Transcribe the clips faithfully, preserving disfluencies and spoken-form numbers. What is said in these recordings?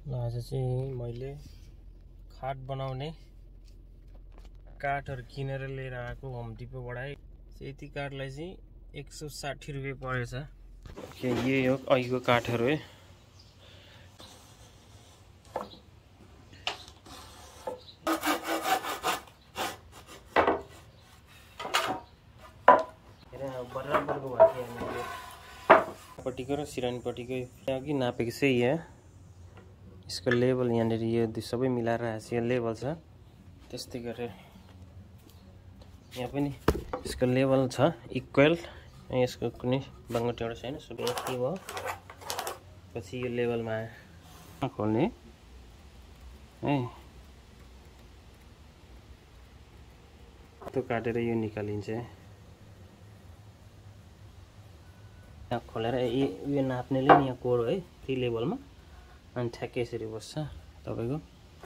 आज चाहिँ मैले खाट बनाउने काठहरु किनेर लिएर आएको होम डिपोबाट। यति काठलाई चाहिँ एक सौ साठी रुपैयाँ परेछ। के यही हो अहिलेको काठहरु है। बराबरको भएको हामीले पट्टिको र सिरानीपट्टिको अघि नापेको चाहिँ यहाँ यसको लेभल यहाँनिर यो सबै मिलाएर आएछ। यो लेभल छ, त्यस्तै गरेर यहाँ पनि यसको लेभल छ इक्वल। यसको कुनै बाङ्गो टेढो छैन, सबै यति भयो। पछि यो लेभलमा आयो खोल्ने है, त्यो काटेर यो निकालिन्छ। यहाँ खोलेर यो नाप्नेले नि यहाँ कोड है त्यही लेभलमा, अनि ठ्याक्कै यसरी बस्छ तपाईको।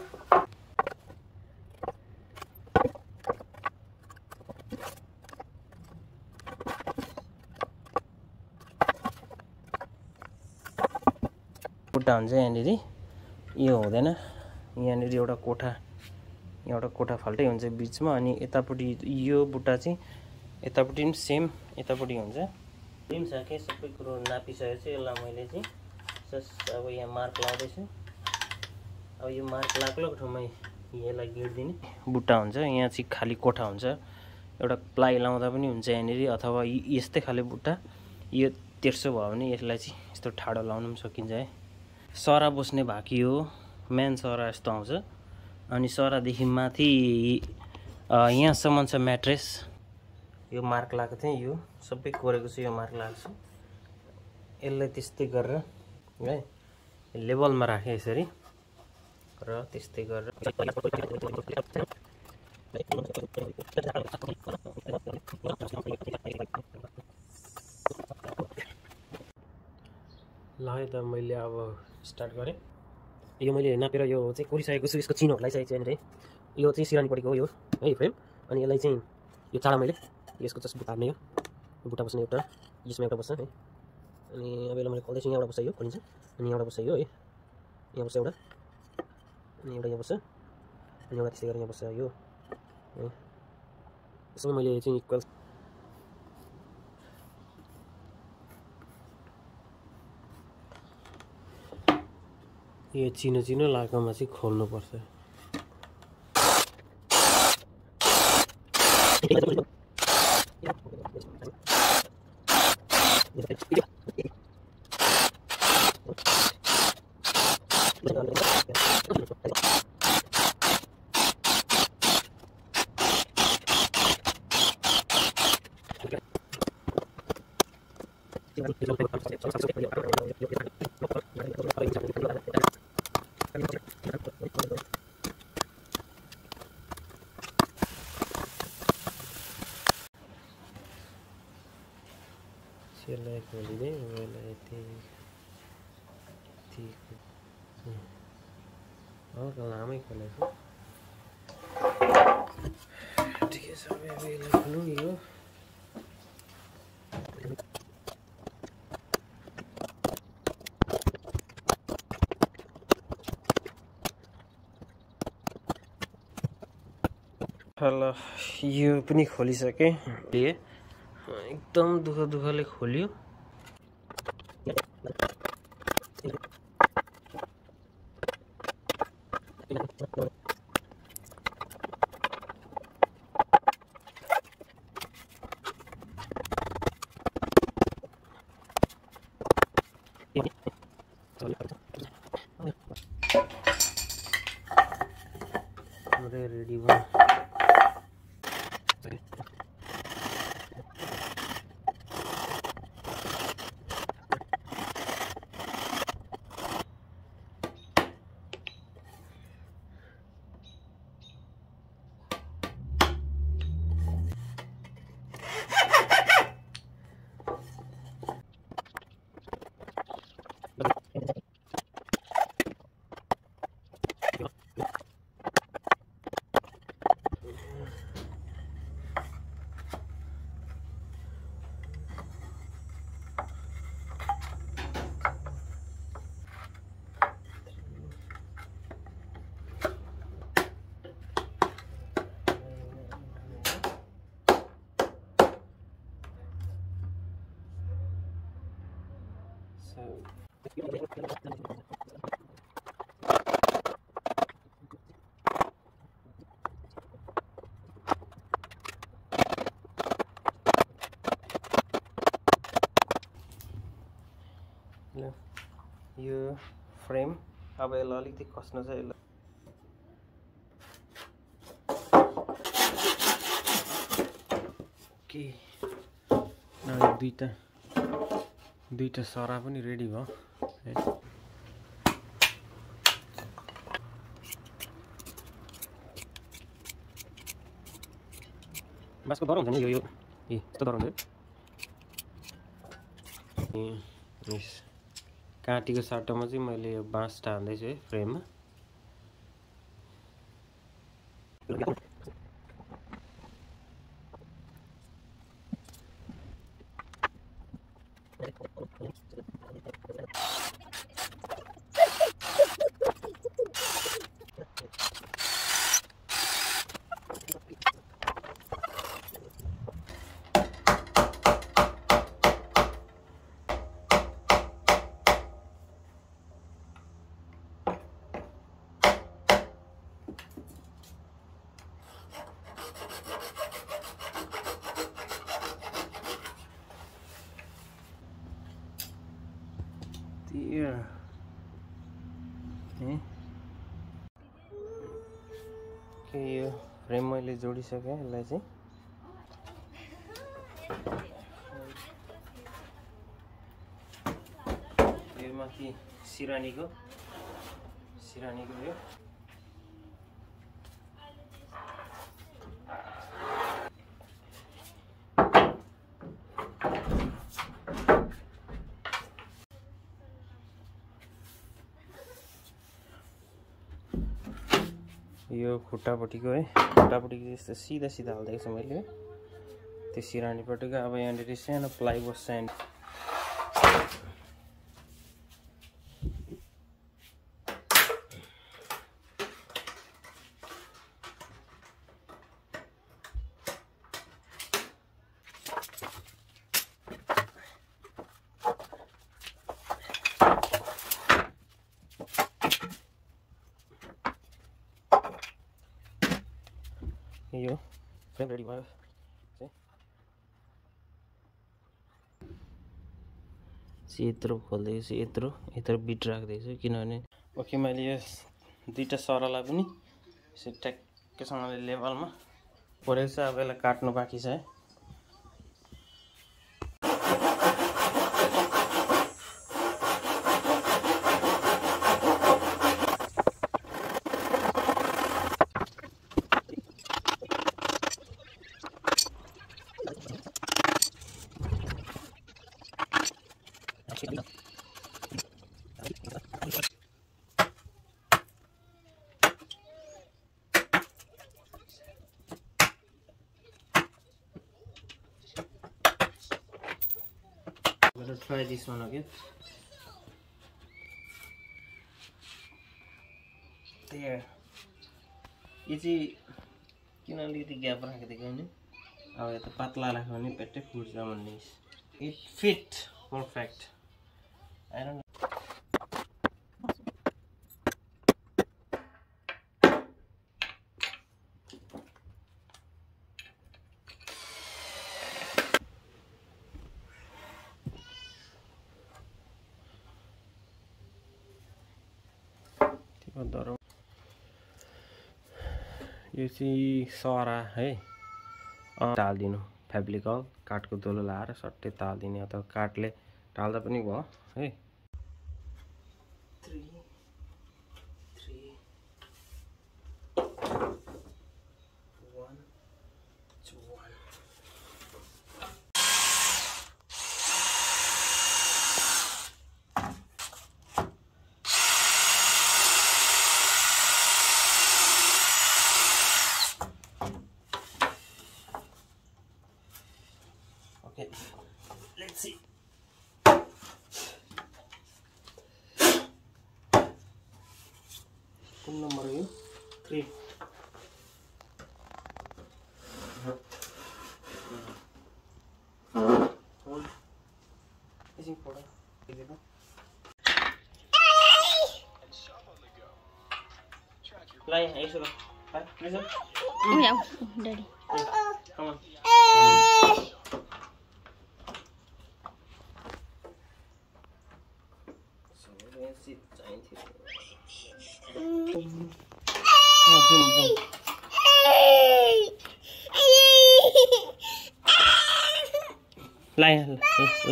बुट्टा हुन्छ यहाँनिर, यो हुँदैन। यहाँनिर एउटा कोठा एउटा कोठा फाल्टै हुन्छ बिचमा, अनि यतापट्टि यो बुट्टा चाहिँ यतापट्टि पनि सेम यतापट्टि हुन्छ। सेम छ के सबै कुरो नापिसकेको छु। यसलाई मैले चाहिँ जस्ट अब यहाँ मार्क लाउँदैछु। अब यो मार्क लाग्लोको ठाउँमा यसलाई गिर्दिने बुट्टा हुन्छ। यहाँ चाहिँ खाली कोठा हुन्छ, एउटा प्लाई लाउँदा पनि हुन्छ यहाँनिर, अथवा यस्तै खाले बुट्टा यो तेर्सो भयो भने यसलाई चाहिँ यस्तो ठाडो लाउन पनि सकिन्छ है। सरा बस्ने भाकी हो, मेन सरा यस्तो आउँछ। अनि सरादेखि माथि यहाँसम्म छ म्याट्रेस। यो मार्क लगाएको थिएँ, यो सबै कोरेको छु, यो मार्क लगाएको छु। यसलाई त्यस्तै गरेर है लेभलमा राखेँ यसरी, र त्यस्तै गरेर ल है त मैले अब स्टार्ट गरेँ। यो मैले नापेर यो चाहिँ कोरिसकेको छु। यसको चिनोहरूलाई चाहिँ यहाँनिर यो चाहिँ सिरानीपट्टिको हो यो है फ्रेम। अनि यसलाई चाहिँ यो चाडा मैले यसको जस्ट बुट्टा हार्ने, यो बुट्टा बस्ने एउटा यसमा एउटा बस्छ है। अनि अब यसलाई मैले खोल्दैछु, यहाँबाट बस्छ यो खोलिन्छ, अनि यहाँबाट बस्छ यो है, यहाँ बस्छ एउटा, अनि एउटा यहाँ बस्छ, अनि एउटा त्यस्तै गरेर यहाँ बस्छ यो है। यसमा मैले चाहिँ इक्वल यो चिनो चिनो लागामा चाहिँ खोल्नुपर्छ। यसलाई खोलिदिएँ, यसलाई यति हल्का लामै खोलेको ठिकै छ। अब यसलाई खोलौँ यो ल यो पनि खोलिसकेँ। एकदम दुःख दुःखले खोल्यो। रेडी भयो। यो फ्रेम अब यसलाई अलिकति कस्नु छ यसलाई के दुईटा दुईटा सरा पनि रेडी भयो है बाँसको दर हुन्छ नि यो यो ए यस्तो दर हुन्छ ए यस काटीको साटोमा चाहिँ मैले यो बाँस टाल्दैछु है फ्रेममा Dear. Eh? Okay, यो फ्रेम मैले जोडिसकेँ यसलाई चाहिँ यो माथि सिरानीको सिरानीको यो यो खुट्टापट्टिको है खुट्टापट्टिको यस्तो सिधा सिधा हाल्दैछु मैले त्यो सिरानीपट्टिको अब यहाँनिर सानो प्लाइवुड स्ट्यान्ड यो फ्रेम रेडी भयो चाहिँ यत्रो खोल्दैछु यत्रो यत्रो बिट राख्दैछु किनभने ओके मैले यो दुईटा सरलाई पनि यसरी ट्याक्कैसँगले लेभलमा परेको छ अब यसलाई काट्नु बाँकी छ है Let's try this one again. There. यो चाहिँ किन अलिकति ग्याप राखिदिएको नि अब यो त पातला राख्यो भने पेटै फुट्छ भन्ने it fit perfect I don't दरो यो चाहिँ सरा है टाल्दिनु फेब्रिकल काठको दोलो लाएर सट्टै टाल्दिने अथवा काठले टाल्दा पनि भयो है three three one one Let's see. Phone number you three. Hold. Is it important? ल यहाँ यसो ल यसो ड्याडी कम अन ल यहाँ ल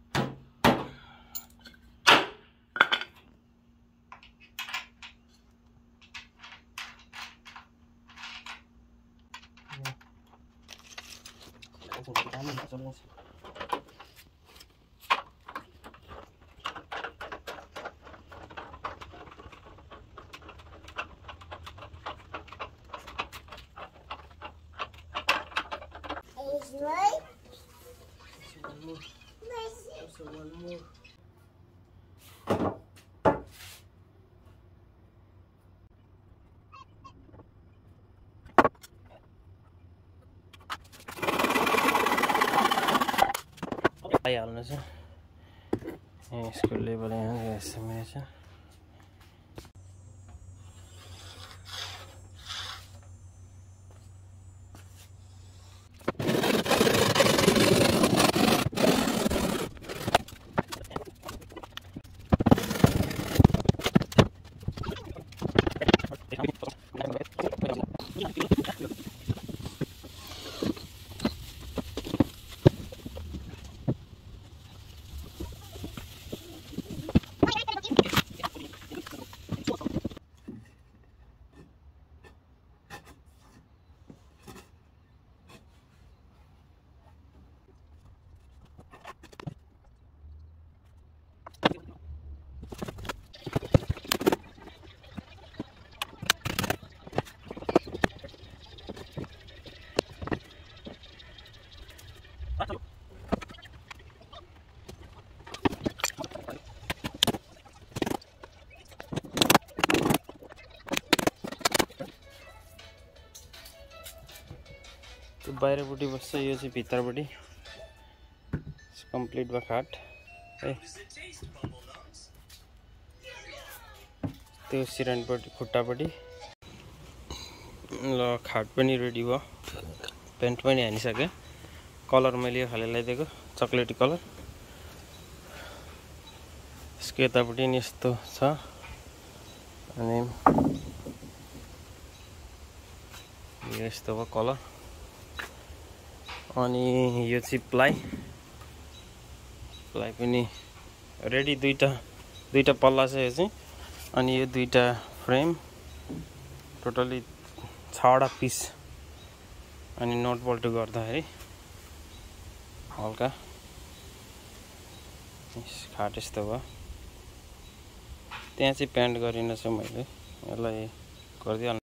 So one more. आइहाल्नु छ यसको लेभल यहाँ गएछ छ त्यो बाहिरपट्टि बस्छ यो चाहिँ भित्रपट्टि कम्प्लिट भयो खाट है त्यो सिरानपट्टि खुट्टापट्टि ल खाट पनि रेडी भयो पेन्ट पनि हानिसके कलर मैले यो खाले लगाइदिएको चक्लेटी कलर यसको यतापट्टि नि यस्तो छ अनि यो यस्तो भयो कलर अनि यो चाहिँ प्लाई प्लाई पनि रेडी दुईटा दुईटा पल्ला छ यो चाहिँ अनि यो दुईटा फ्रेम टोटली छवटा पिस अनि नट बोल्ट गर्दाखेरि हल्का खाट यस्तो भयो त्यहाँ चाहिँ पेन्ट गरिन छ मैले यसलाई गरिदिइहाल्नु